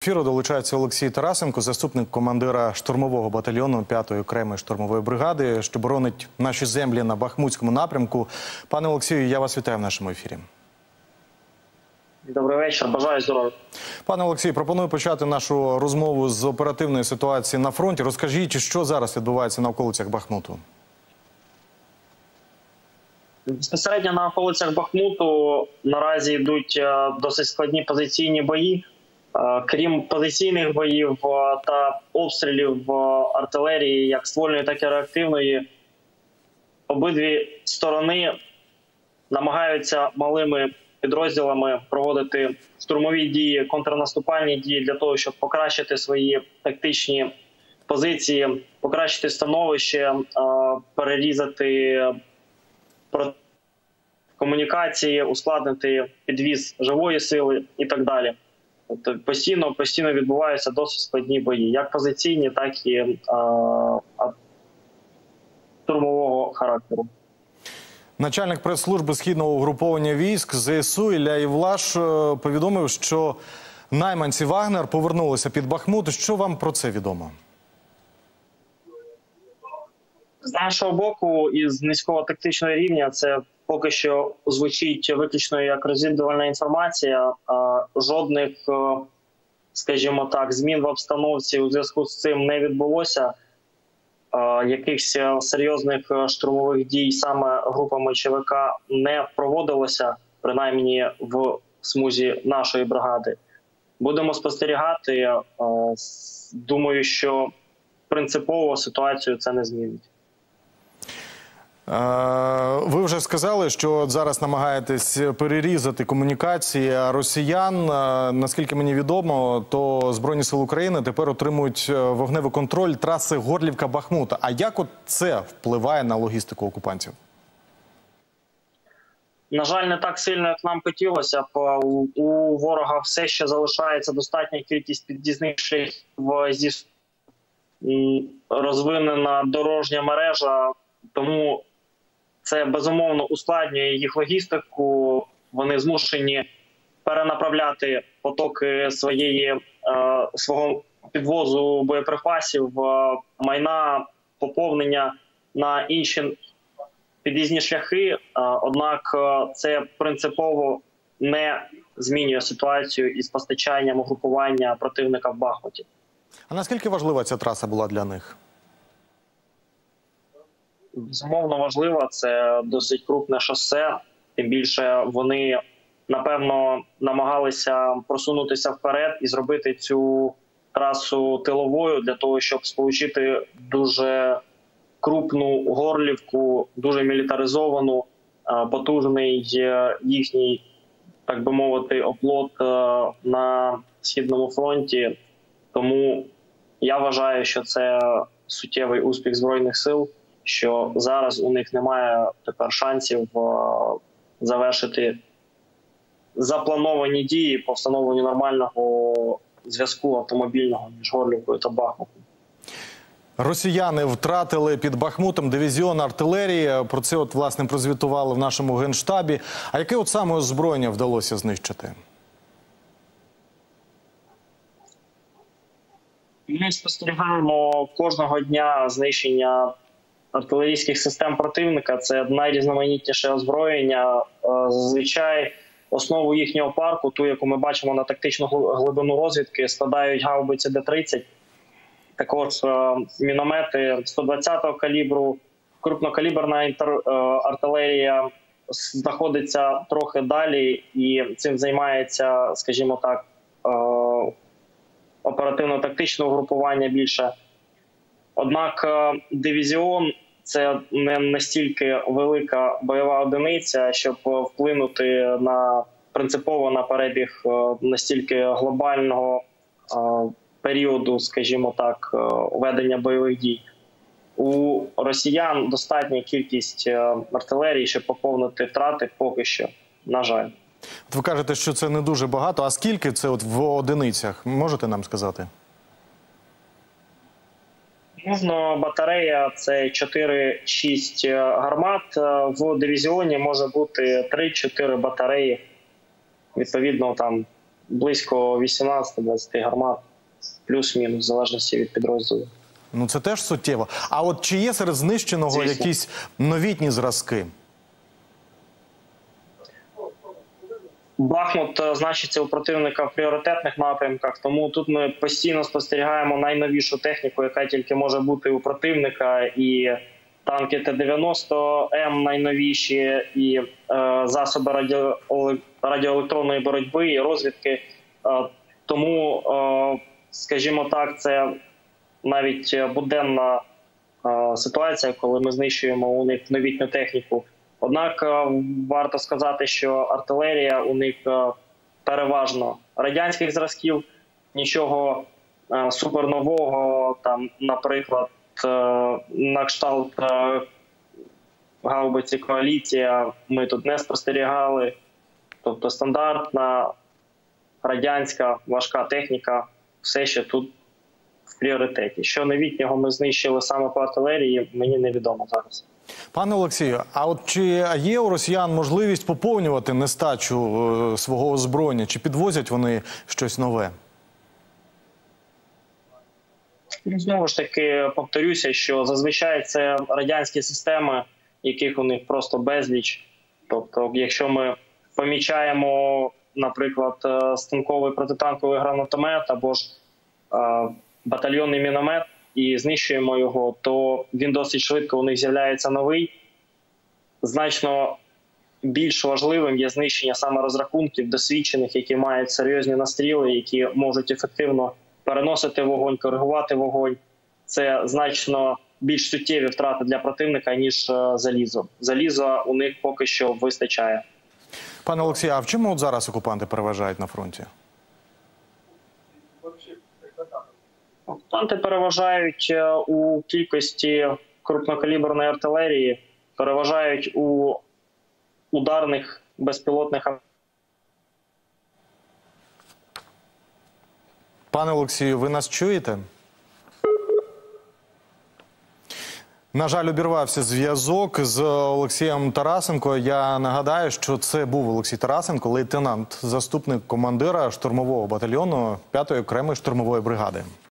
ефіру долучається Олексій Тарасенко, заступник командира штурмового батальйону 5-ї окремої штурмової бригади, що боронить наші землі на Бахмутському напрямку. Пане Олексію, я вас вітаю в нашому ефірі. Добрий вечір, бажаю здоров'я. Пане Олексій, пропоную почати нашу розмову з оперативної ситуації на фронті. Розкажіть, що зараз відбувається на околицях Бахмуту? Безпосередньо на околицях Бахмуту наразі йдуть досить складні позиційні бої. Крім позиційних боїв та обстрілів артилерії, як ствольної, так і реактивної, обидві сторони намагаються малими підрозділами проводити штурмові дії, контрнаступальні дії для того, щоб покращити свої тактичні позиції, покращити становище, перерізати комунікації, ускладнити підвіз живої сили і так далі. Тобто постійно відбуваються досить складні бої, як позиційні, так і штурмового характеру. Начальник прес-служби Східного угруповання військ ЗСУ Ілля Євлаш повідомив, що найманці Вагнер повернулися під Бахмут. Що вам про це відомо? З нашого боку, із низького тактичного рівня, це поки що звучить виключно як розвідувальна інформація. Жодних, скажімо так, змін в обстановці у зв'язку з цим не відбулося. Якихось серйозних штурмових дій саме групами ЧВК не проводилося, принаймні в смузі нашої бригади. Будемо спостерігати. Думаю, що принципово ситуацію це не змінить. Ви вже сказали, що зараз намагаєтесь перерізати комунікації росіян. Наскільки мені відомо, то Збройні Сили України тепер отримують вогневий контроль траси Горлівка-Бахмут. А як це впливає на логістику окупантів? На жаль, не так сильно, як нам хотілося б. У ворога все ще залишається достатня кількість під'їзних шляхів, розвинена дорожня мережа, тому це безумовно ускладнює їх логістику. Вони змушені перенаправляти потоки свого підвозу боєприпасів, майна, поповнення на інші під'їзні шляхи. Однак це принципово не змінює ситуацію із постачанням угрупування противника в Бахмуті. А наскільки важлива ця траса була для них? Безумовно важливо, це досить крупне шосе, тим більше вони, напевно, намагалися просунутися вперед і зробити цю трасу тиловою для того, щоб сполучити дуже крупну Горлівку, дуже мілітаризовану, потужний їхній, так би мовити, оплот на Східному фронті. Тому я вважаю, що це суттєвий успіх Збройних сил, що зараз у них немає тепер шансів завершити заплановані дії по встановленню нормального зв'язку автомобільного між Горлівкою та Бахмутом. Росіяни втратили під Бахмутом дивізіон артилерії. Про це, власне, прозвітували в нашому Генштабі. А яке саме озброєння вдалося знищити? Ми спостерігаємо кожного дня знищення артилерійських систем противника. Це найрізноманітніше озброєння. Зазвичай основу їхнього парку, ту, яку ми бачимо на тактичну глибину розвідки, складають гаубиці Д-30. Також міномети 120-го калібру, крупнокаліберна артилерія знаходиться трохи далі і цим займається, скажімо так, оперативно-тактичне угрупування більше. Однак дивізіон – це не настільки велика бойова одиниця, щоб вплинути принципово на перебіг настільки глобального періоду, скажімо так, ведення бойових дій. У росіян достатня кількість артилерії, щоб поповнити втрати поки що, на жаль. Ви кажете, що це не дуже багато. А скільки це в одиницях? Можете нам сказати? Можна, батарея – це 4-6 гармат. В дивізіоні може бути 3-4 батареї. Відповідно, там близько 18-20 гармат, плюс-мінус, в залежності від підрозділу. Ну це теж суттєво. А от чи є серед знищеного Звісно. якісь новітні зразки? Бахмут значиться у противника в пріоритетних напрямках, тому тут ми постійно спостерігаємо найновішу техніку, яка тільки може бути у противника, і танки Т-90М найновіші, і засоби радіоелектронної боротьби, і розвідки. Тому, скажімо так, це навіть буденна ситуація, коли ми знищуємо у них новітню техніку. Однак варто сказати, що артилерія у них переважно радянських зразків, нічого супернового, там, наприклад, на кшталт гаубиці «Коаліція» ми тут не спостерігали. Тобто стандартна радянська важка техніка все ще тут в пріоритеті. Що новітнього ми знищили саме по артилерії, мені невідомо зараз. Пане Олексію, а от чи є у росіян можливість поповнювати нестачу свого озброєння? Чи підвозять вони щось нове? Знову ж таки, повторюся, що зазвичай це радянські системи, яких у них просто безліч. Тобто, якщо ми помічаємо, наприклад, станковий протитанковий гранатомет або ж батальйонний міномет і знищуємо його, то він досить швидко у них з'являється новий. Значно більш важливим є знищення саме розрахунків досвідчених, які мають серйозні настріли, які можуть ефективно переносити вогонь, коригувати вогонь. Це значно більш суттєві втрати для противника, ніж залізо. Заліза у них поки що вистачає. Пане Олексію, а в чому от зараз окупанти переважають на фронті? Окупанти переважають у кількості крупнокаліберної артилерії, переважають у ударних безпілотних. Пане Олексію, ви нас чуєте? На жаль, обірвався зв'язок з Олексієм Тарасенко. Я нагадаю, що це був Олексій Тарасенко, лейтенант, заступник командира штурмового батальйону 5-ї окремої штурмової бригади.